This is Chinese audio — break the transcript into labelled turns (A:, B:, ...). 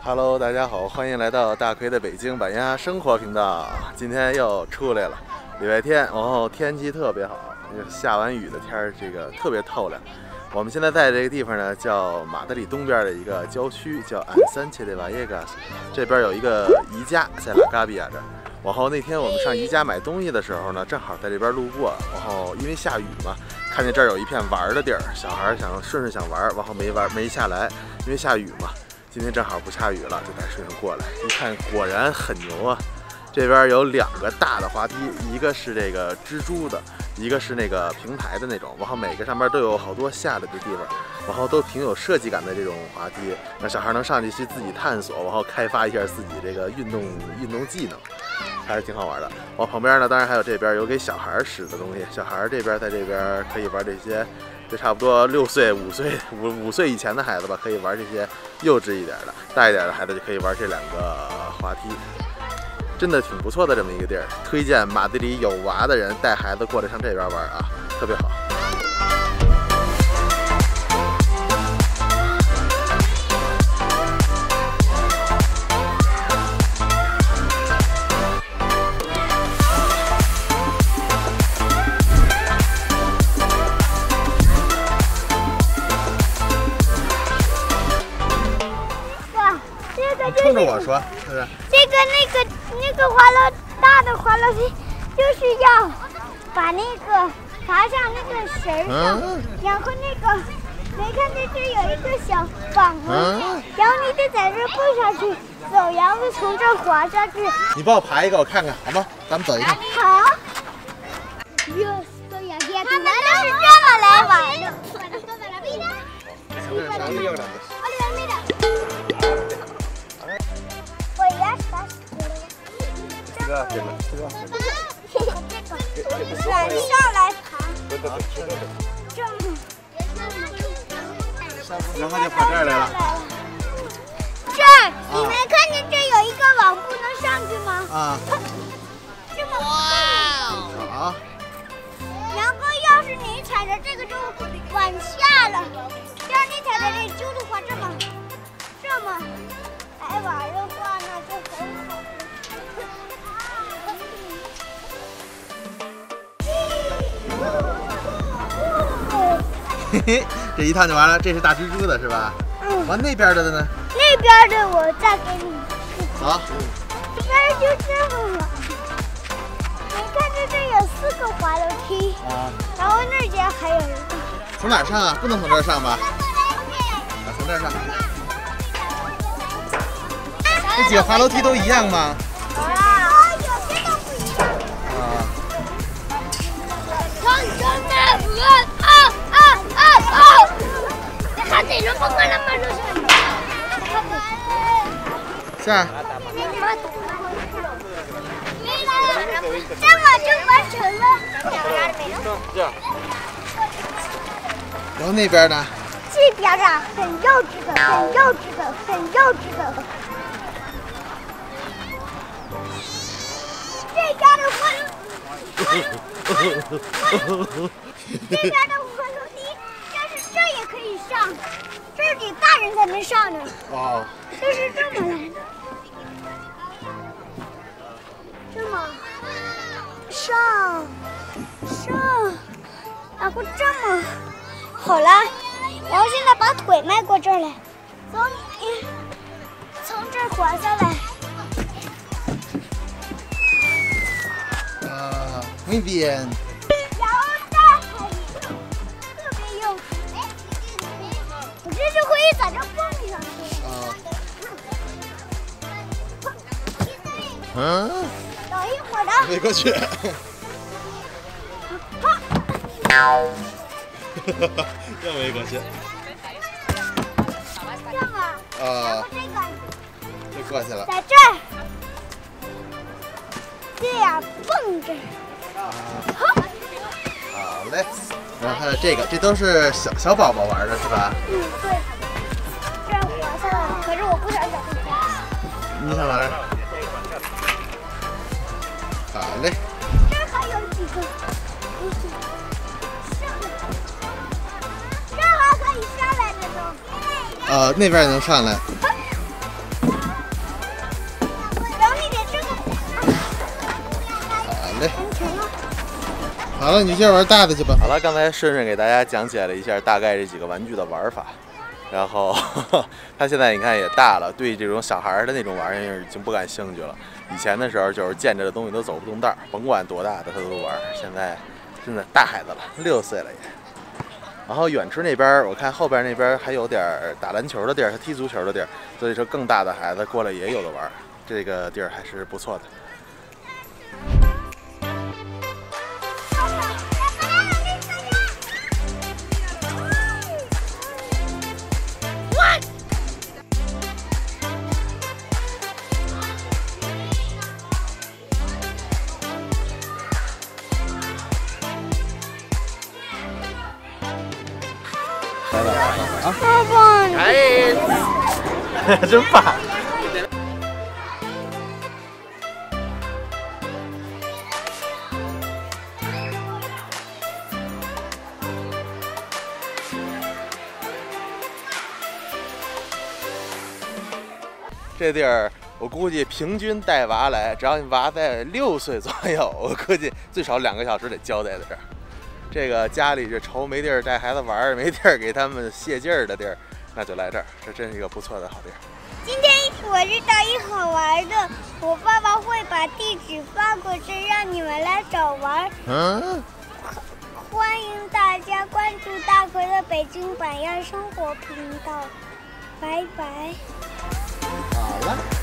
A: Hello， 大家好，欢迎来到大奎的北京板鸭生活频道。今天又出来了，礼拜天，然后天气特别好，下完雨的天儿，这个特别透亮。我们现在在这个地方呢，叫马德里东边的一个郊区，叫安三切的瓦耶加斯。这边有一个宜家，在拉嘎比亚这儿。然后那天我们上宜家买东西的时候呢，正好在这边路过，然后因为下雨嘛，看见这儿有一片玩的地儿，小孩顺势想玩，然后没下来，因为下雨嘛。今天正好不下雨了，就才顺势过来。一看果然很牛啊！这边有2个大的滑梯，一个是这个蜘蛛的，一个是那个平台的那种，然后每个上面都有好多下来的地方，然后都挺有设计感的这种滑梯，让小孩能上去自己探索，然后开发一下自己这个运动技能，还是挺好玩的。然后旁边呢，当然还有这边有给小孩使的东西，小孩这边在这边可以玩这些。就差不多6岁、5岁以前的孩子吧，可以玩这些幼稚一点的；大一点的孩子就可以玩这2个滑梯，真的挺不错的这么一个地儿。推荐马德里有娃的人带孩子过来上这边玩啊，特别好。冲着我说，是不是？
B: 那个大的滑楼梯，就是要把那个爬上那个绳上，然后那个没看见这有一个小网吗？然后你得在这蹦上去，走，然后从这滑下去。
A: 你帮我爬一个，我看看好吗？咱们走一趟。
B: 好。他们都是这么来玩的。上来爬，
A: 然后就跑这儿来了。
B: 这儿，你没看见这有一个网不能上去吗？
A: 啊。
B: 这么高。
A: 好。
B: 然后要是你踩着这个就往下了，要是你踩着这揪的话，这么来玩的话，那就很好。
A: 嘿嘿，这一趟就完了。这是大蜘蛛的是吧？完那边的呢？
B: 那边的我再给你。
A: 好。
B: 这边就这么了。你看这有4个滑楼梯。啊。然后那边还有一个。
A: 从哪儿上啊？不能从这儿上吧？啊，从这儿上。这几个滑楼梯都一样吗？
B: 有些都不一样。啊。
A: 下。
B: 这么就完成了。
A: 然后那边呢？
B: 这边啊，很幼稚的。这边的滑楼梯，这也可以上，这是给大人才能上的。
A: 哦。
B: 这是这么来的，这么上，然后这么好了，然后现在把腿迈过这儿来，从这儿滑下来。
A: 那边。
B: 然后再还特别幼稚，我这就可以在这蹦上去。等一会儿的。
A: 飞过去。又没过去。
B: 这么。然后这个。
A: 就过去了。
B: 在这儿。这样蹦着。
A: 好嘞。然后还有这个，这都是小宝宝玩的是吧？
B: 对。这样滑下来了，可是我不想小朋友。
A: 你想玩？好嘞。
B: 这还有几个，这还可以上来的呢。
A: 那边也能上来。 好了，你先玩大的去吧。好了，刚才顺顺给大家讲解了一下大概这几个玩具的玩法，然后他现在你看也大了，对这种小孩的那种玩意儿已经不感兴趣了。以前的时候就是见着的东西都走不动道，甭管多大的他都玩。现在真的大孩子了，6岁了也。然后远处那边，我看后边那边还有点打篮球的地儿，他踢足球的地儿，所以说更大的孩子过来也有的玩，这个地儿还是不错的。
B: 爸爸，
A: 哎，真棒！这地儿我估计平均带娃来，只要你娃在6岁左右，我估计最少2个小时得交代在这儿。这个家里这愁没地儿带孩子玩儿，没地儿给他们泄劲儿的地儿，那就来这儿，这真是一个不错的好地儿。
B: 今天我知道一好玩的，我爸爸会把地址发过去，让你们来找玩。欢迎大家关注大奎的北京版样生活频道，拜拜。
A: 好了。